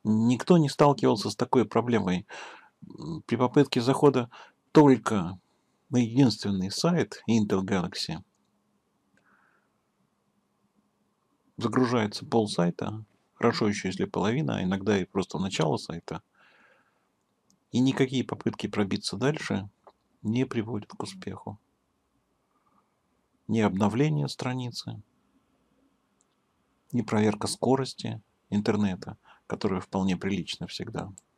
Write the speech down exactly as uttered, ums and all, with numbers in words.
Никто не сталкивался с такой проблемой. М, При попытке захода только на единственный сайт Intel Galaxy загружается полсайта, хорошо еще если половина, а иногда и просто начало сайта, и никакие попытки пробиться дальше не приводят к успеху. Ни обновление страницы, ни проверка скорости интернета, которая вполне прилична всегда.